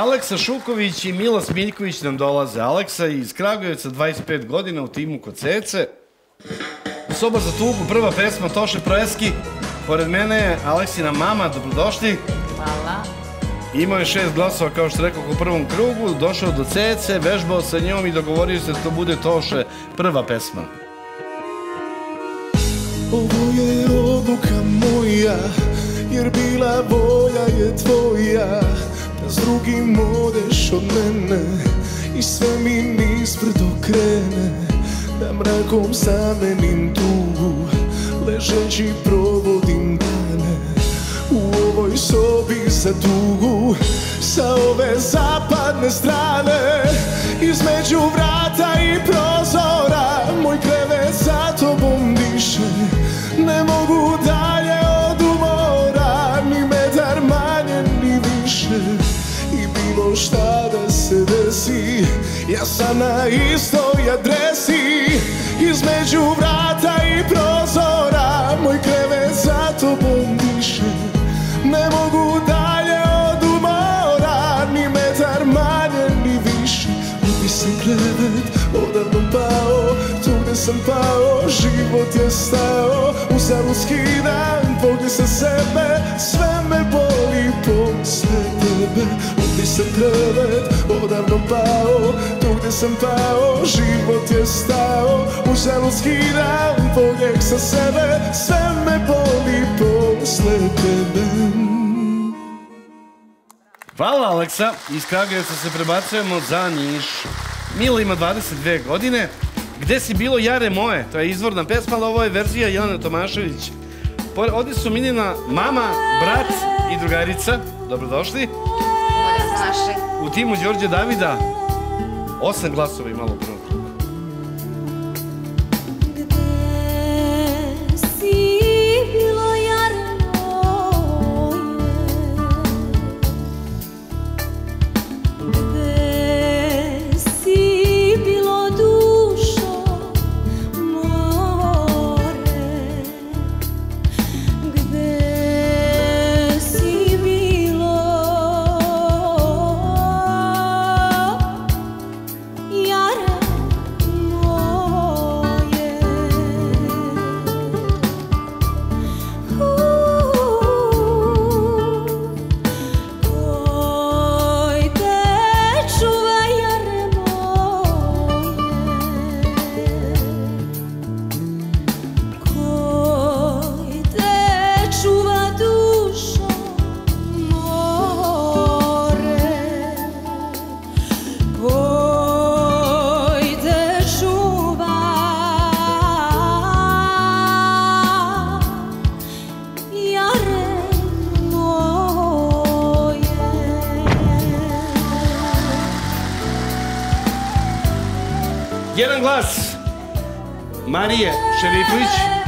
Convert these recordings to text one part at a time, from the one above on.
Aleksa Šuković i Mila Smiljković nam dolaze. Aleksa iz Kragujevca, 25 godina, u timu kod Cece. Soba za tugu, prva pesma Toše Proeski. Pored mene je Aleksina mama, dobrodošli. Hvala. Imao je 6 glasova, kao što rekao, u prvom krugu. Došao do Cece, vežbao sa njom i dogovorio se da to bude Toše prva pesma. Ovo je odluka moja, jer bila volja je tvoja, da s drugim odeš od mene i sve mi nizbrdo krene, da mrakom zamenim tugu, ležeći provodim dane u ovoj sobi za tugu, sa ove zapadne strane, između vrata i prozora, moj krevet za tobom diše, ne mogu dalje od umora, ni metar manje ni više, i bilo šta da se desi, ja sam na istoj adresi, između vrata i prozora, moj krevet za tobom diše, ne mogu dalje od umora, ni metar manje ni više, ljubi sam krevet, odavno pao, tu gde sam pao, život je stao, uzalud skidam pogled sa sebe, sve me boli posle tebe, ljubi sam krevet, odavno pao, tu gde sam pao, život je stao, uzalud skidam pogled sa sebe, sve me boli posle tebe. Hvala, Aleksa. Iz Kragujevca se prebacujemo za Niš. Mila ima 22 godine. Gde si bilo jare moje? To je izvorna pesma, ali ovo je verzija Jelene Tomašević. Ovdje su Miljina mama, brat i drugarica. Dobrodošli. U timu Đorđe Davida 8 glasova imalo u prvom krugu. Jedan glas Marije Šerifović.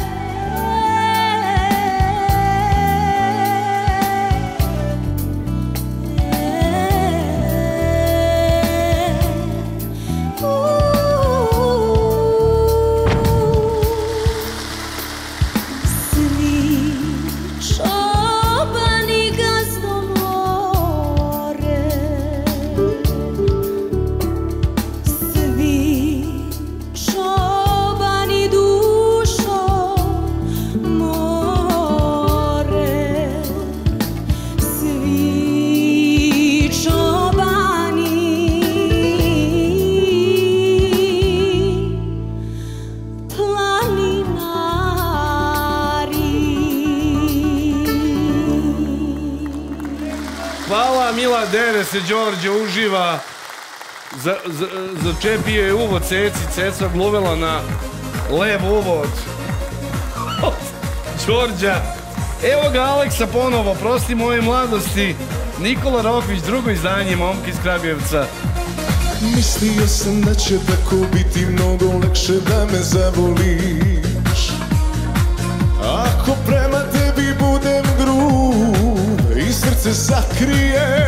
Mila dere se Đorđe uživa, začepio je uvo Ceci, Ceca gluvela na levo uvo od Đorđa. Evo ga Aleksa ponovo, prosti moje mladosti, Nikola Rokvić, drugo izdanje, momka iz Kragujevca. Mislio sam da će tako biti mnogo lakše da me zavoliš, ako prema tebi budem grub i srce sakrije,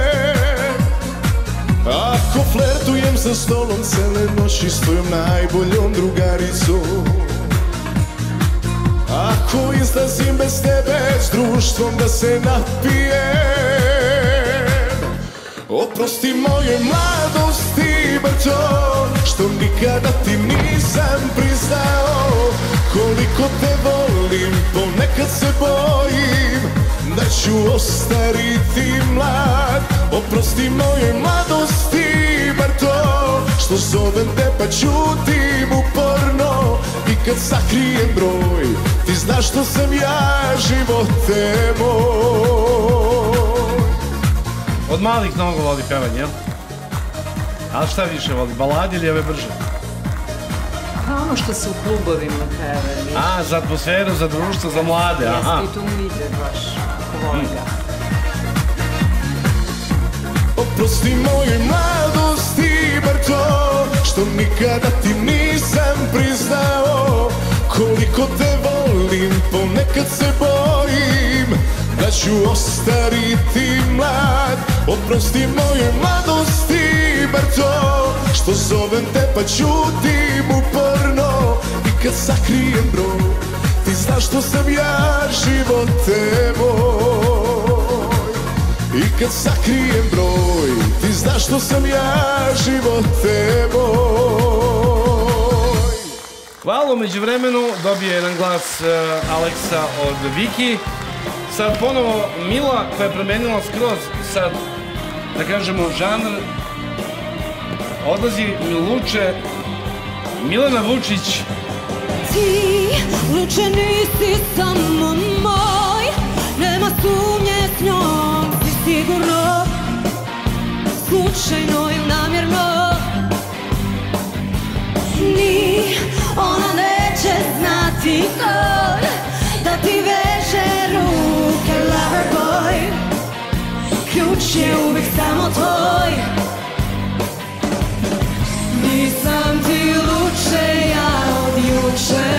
ako flertujem za stolom cele noći s tvojom najboljom drugaricom, ako izlazim bez tebe s društvom da se napijem, Oprosti moje mladosti, bar to što nikada ti nisam priznao. Koliko te volim, ponekad se bojim da ću ostariti mlad. Oprosti moje mladosti, bar to što zovem te pa ćutim uporno. I kad sakrijem broj, ti znaš što sam ja, živote moj. Od malih mnogo voli pevanje, jel? Ali šta više voli, baladi ili ove brže? Pa ono što se u klubovima peve. A, za atmosferu, za društvo, za mlade, aha. Jeste, i tu mu ide baš, ako voli ga. Oprosti moje mladosti, bar to što nikada ti nisam priznao. Koliko te volim, ponekad se bojim da ću ostariti mlad. Oprosti moje mladosti, bar to što zovem te pa ćutim uporno. I kad sakrijem broj, ti znaš što sam ja, živote moj. I kad sakrijem broj, ti znaš što sam ja, živote moj. Hvala, umeđu vremenu dobije jedan glas Aleksa od Viki. Sad ponovo Mila koja je promenila skroz sad, da kažemo, žanr. Odlazi Luče, Milena Vučić. Ti, Luče, nisi samo moj, nema sumnje s njom, si sigurno, slučajno ili namjerno. Ni ona neće znati kod da ti veže ruke, lover boy. Ključ je uvijek samo tvoj. Nisam ti Luče, ja od juče.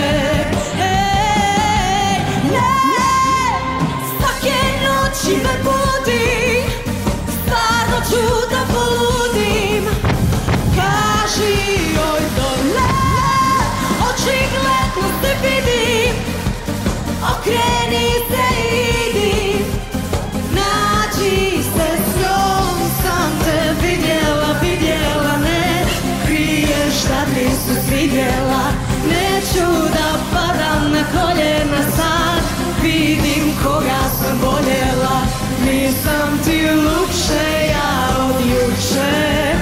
Ej, ne, svake noći me budi, stvarno ću da poludim. Kaži joj to ne, očigledno te vidim. Okreni se i idi, nađi se s njom, sam te vidjela, ne kriješ da ti se svidjela. Neću da padam na koljena sad, vidim koga sam voljela. Nisam ti Luče, ja od juče.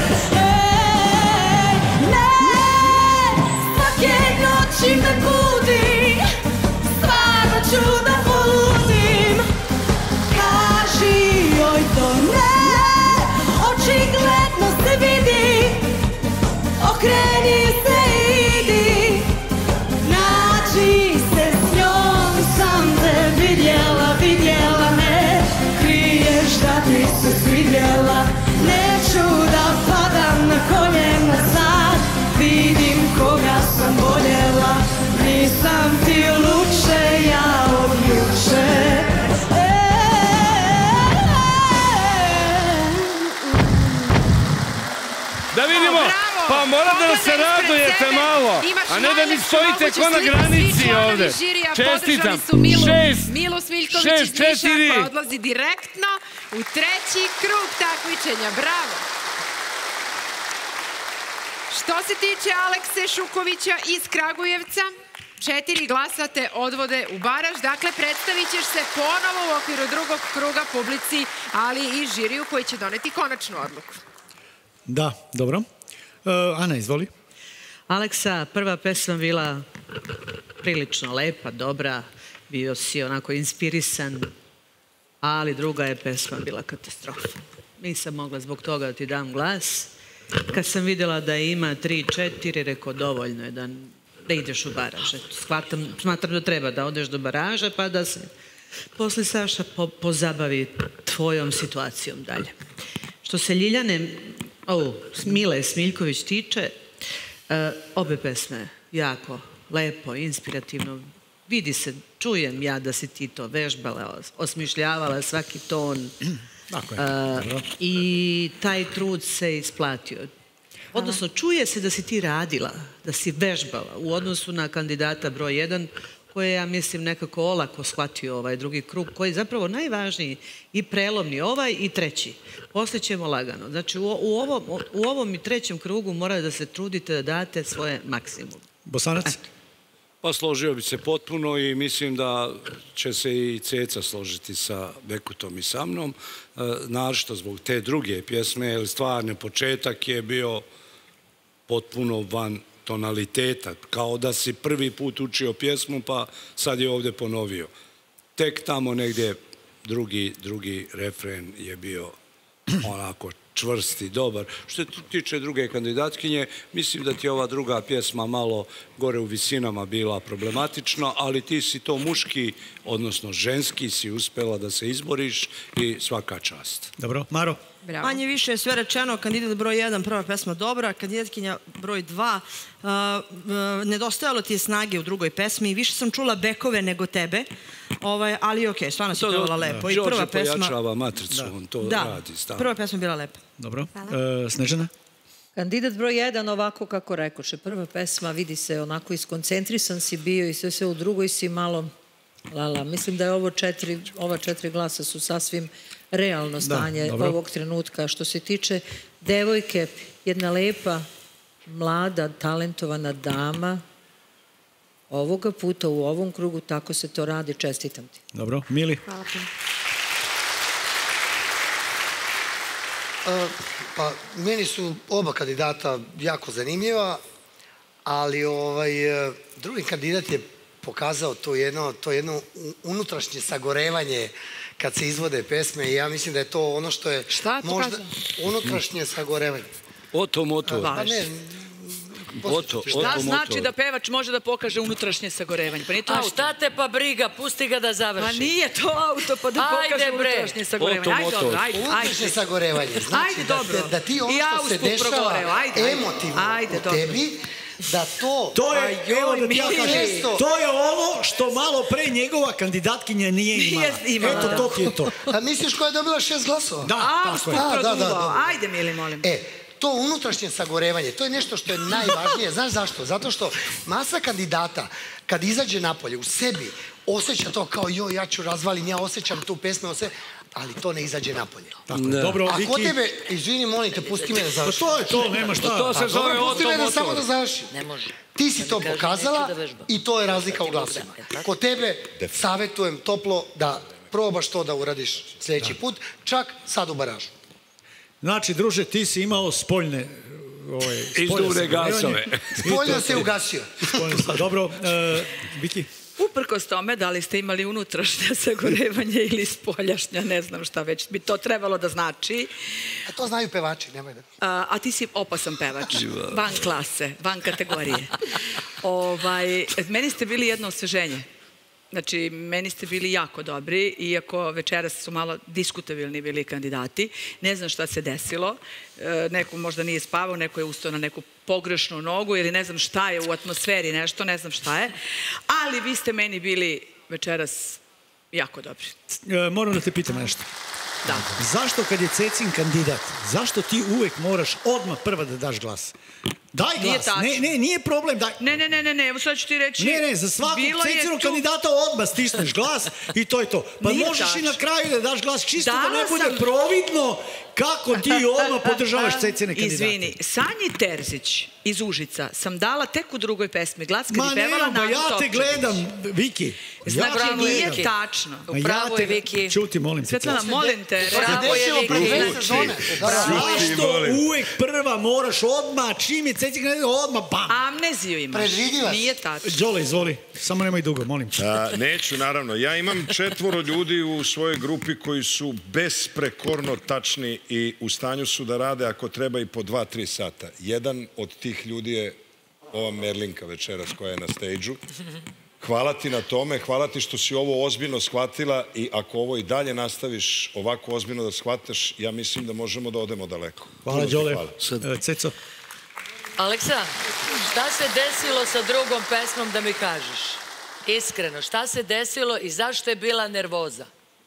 Ej, ne, svake noći me budi, stvarno ću da poludim. Kaži joj to ne, očigledno se vidi. Okreni se i idi, nađi se s njom, sam te vidjela, ne kriješ da ti se svidjela. Neću da padam na koljena sad, vidim koga sam voljela. Nisam ti Luče, ja od juče. Da vidimo, pa morate da se radujete malo, a ne da mi stojite ko na granici ovde. Čestitam. Milo Smiljković iz Niša koja odlazi direktno u treći krug takmičenja. Bravo! Što se tiče Alekse Šukovića iz Kragujevca, 4 glasa te odvode u baraž. Dakle, predstavit ćeš se ponovo u okviru drugog kruga publici, ali i žiriju koji će doneti konačnu odluku. Da, dobro. Ana, izvoli. Aleksa, prva pesma bila prilično lepa, dobra, bio si onako inspirisan, ali druga je pesma bila katastrofa. Nisam mogla zbog toga da ti dam glas. Kad sam vidjela da ima 3-4, rekao dovoljno je da ideš u baraž. Smatram da treba da odeš do baraža pa da se posle Saša pozabavi tvojom situacijom dalje. Što se Mile Smiljković tiče, obe pesme jako lepo, inspirativno. Vidi se, čujem ja da si ti to vežbala, osmišljavala svaki ton. I taj trud se isplatio. Odnosno, čuje se da si ti radila, da si vežbala u odnosu na kandidata broj 1, koje ja mislim nekako olako shvatio ovaj drugi krug, koji je zapravo najvažniji i prelomni, ovaj i treći. Poslije ćemo lagano. Znači u ovom i trećem krugu morate da se trudite da date svoje maksimum. Bosanac? Pa složio bi se potpuno i mislim da će se i Ceca složiti sa Bekutom i sa mnom, naročito zbog te druge pjesme, jer stvarni početak je bio potpuno van tonaliteta, kao da si prvi put učio pjesmu pa sad je ovdje ponovio. Tek tamo negdje drugi refren je bio onako čvrst i dobar. Što se tiče druge kandidatkinje, mislim da ti je ova druga pjesma malo gore u visinama bila problematična, ali ti si to muški, odnosno ženski, si uspela da se izboriš i svaka čast. Dobro. Maro? Manje više je sve rečeno, kandidat broj 1, prva pesma dobra, kandidatkinja broj 2, nedostajalo ti je snage u drugoj pesmi, više sam čula bekove nego tebe, ali okej, stvarno si pevala lepo. Đorđe pojačava matricu, on to radi. Da, prva pesma bila lepa. Dobro. Snežana? Kandidat broj 1, ovako kako rekoše, prva pesma, vidi se onako iskoncentrisan si bio i sve u drugoj si malo lala. Mislim da je ova 4 glasa su sasvim realno stanje ovog trenutka. Što se tiče devojke, jedna lepa, mlada, talentovana dama, ovoga puta u ovom krugu tako se to radi, čestitam ti. Dobro. Mili? Hvala. Pa, meni su oba kandidata jako zanimljiva, ali drugi kandidat je pokazao to jedno unutrašnje sagorevanje kad se izvode pesme i ja mislim da je to ono što je možda unutrašnje sagorevanje. Oto. Šta znači da pevač može da pokaže unutrašnje sagorevanje? A šta te pa briga, pusti ga da završi. Pa nije to auto pa da pokaže unutrašnje sagorevanje. Ajde, dobro, ajde. Unutrašnje sagorevanje znači da ti ono što se dešava emotivno u tebi, da to je, evo da ti ja kažem, to je ovo što malo pre njegova kandidatkinja nije imala. Eto, to ti je to. A misliš koja je dobila 6 glasova? Da, tako je. Ajde, Mili, molim. To unutrašnje sagorevanje, to je nešto što je najvažnije. Znaš zašto? Zato što masa kandidata, kad izađe napolje, u sebi osjeća to kao joj, ja ću razvalim, ja osjećam tu pesmu, ali to ne izađe napolje. Dobro, Viki... Ako tebe, izvini, molim te, pusti me da završi. To je to, nema šta. To se zove pusti me da samo da završi. Ne može. Ti si to pokazala i to je razlika u glasima. Kod tebe savjetujem toplo da probaš to da uradiš sljedeći put, čak sad u baražu. Znači, druže, ti si imao spoljne... Izduvne gasove. Spoljno se ugasio. Dobro, Viki? Uprkos tome, da li ste imali unutrašnje sagorevanje ili spoljašnja, ne znam šta već bi to trebalo da znači. A to znaju pevači, nemoj da... A ti si opasan pevač, van klase, van kategorije. Meni ste bili jedno osveženje. Znači, meni ste bili jako dobri, iako večeras su malo diskutabilni bili kandidati. Ne znam šta se desilo. Neko možda nije spavao, neko je ustao na neku pogrešnu nogu ili ne znam šta je u atmosferi nešto, ne znam šta je. Ali vi ste meni bili večeras jako dobri. Moram da te pitam nešto. Da. Zašto kad je Cecin kandidat, zašto ti uvek moraš odmah prva da daš glas? Daj glas. Ne, nije problem. Ne, evo sad ću ti reći. Ne, za svakog Cecinog kandidata odmah stisneš glas i to je to. Pa možeš i na kraju da daš glas, čisto da ne bude providno kako ti odmah podržavaš Cecine kandidate. Izvini, Sanji Terzić iz Užica sam dala tek u drugoj pesmi glas kad je pevala Nanu Topčević. Ja te gledam, Viki. Znači, nije tačno. Upravo je, Viki. Čuti, molim te. Svetlana, molim te. Upravo je, Viki. Zašto uvek prva moraš odmah, čim je Cecin kandidat, odmah bam. Amneziju imaš. Predvidivaš. Nije tačno. Đole, izvoli. Samo nemoj dugo, molim te. Neću, naravno. Ja imam 4 ljudi u svojoj grupi koji su besprekorno tačni i u stanju su da rade ako treba i po 2-3 sata. Jedan od tih ljudi je ova Merlinka večeras koja je na stage-u. Hvala ti na tome, hvala ti što si ovo ozbiljno shvatila i ako ovo i dalje nastaviš ovako ozbiljno da shvataš, ja mislim da možemo da odemo daleko. Hvala, Đole. Ceco? Aleksa, šta se desilo sa drugom pesmom da mi kažeš? Iskreno, šta se desilo i zašto je bila nervoza?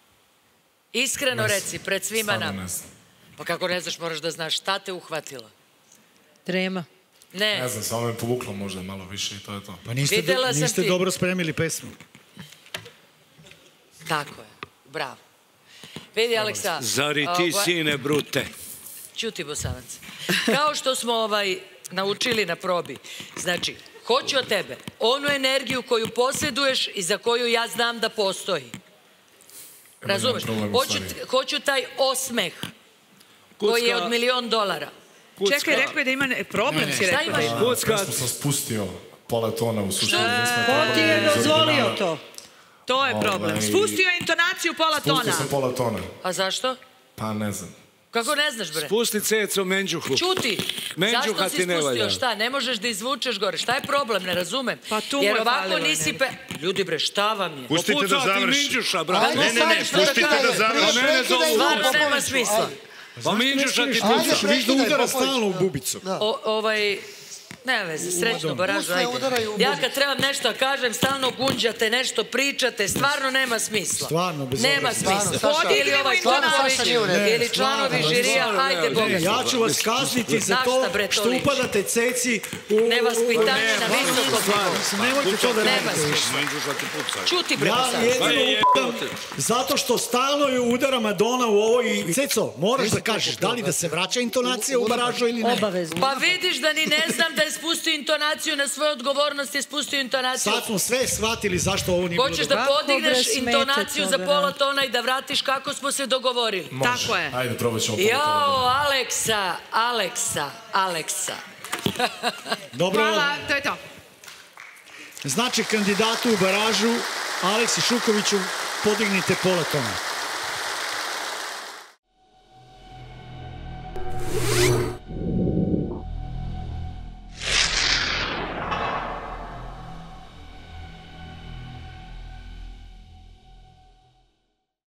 Iskreno reci, pred svima nama. Pa kako ne znaš, moraš da znaš šta te uhvatilo. Trema. Ne. Ne znam, samo me povuklo možda malo više i to je to. Pa niste dobro spremili pesmu. Tako je, bravo. Vidi, Aleksa... Zar i ti, sine brute? Ćuti, Bosanac. Kao što smo naučili na probi, znači, hoću od tebe onu energiju koju posjeduješ i za koju ja znam da postoji. Razumeš? Hoću taj osmeh koji je od $1.000.000. Čekaj, rekao je da ima problem, si rekao da ima. Ja sam spustio pola tona u suštini. Ko ti je dozvolio to? To je problem. Spustio je intonaciju pola tona. Spustio sam pola tona. A zašto? Pa ne znam. Kako ne znaš, bre? Spusti ceco menđuhu. Čuti, zašto si spustio? Šta, ne možeš da izvučeš gore? Šta je problem, ne razumem? Pa tu mu jer je ovako falilo nisi Ljudi, bre, šta vam je? Pustite da završi. Minđuša, brate. Ne, pustite da završi. Stvarno nema smisla. Pa Minđuša ti puca. Viš da udara stalno u bubicu. Nema veze, srećno baražu, ajde. Ja kad trebam nešto da kažem, stalno gunđate, nešto pričate, stvarno nema smisla. Stvarno, bez nema smisla. Ili ovaj Popović, ili članovi žirija, ajde Boga. Ja ću vas kazniti za to što upadate ceci u... Nevaspitanje na visokom nivou. Nemojte to da radite više. Čuti bre. Ja jedino udam zato što stalno je udara Madonna u ovo i... Ceco, moraš da kažeš da li da se vraća intonacija u baražu ili ne. Pa vidiš da ni ne znam da je spustio intonaciju na svoju odgovornost, je spustio intonaciju. Sad smo sve shvatili zašto ovo nije bilo dobro. Hoćeš da podigneš intonaciju za pola tona i da vratiš kako smo se dogovorili. Može. Tako je. Ajde, probat ćemo pola tona. Jao, Aleksa. Hvala, to je to. Znači, kandidatu u baražu, Aleksi Šukoviću, podignite pola tona.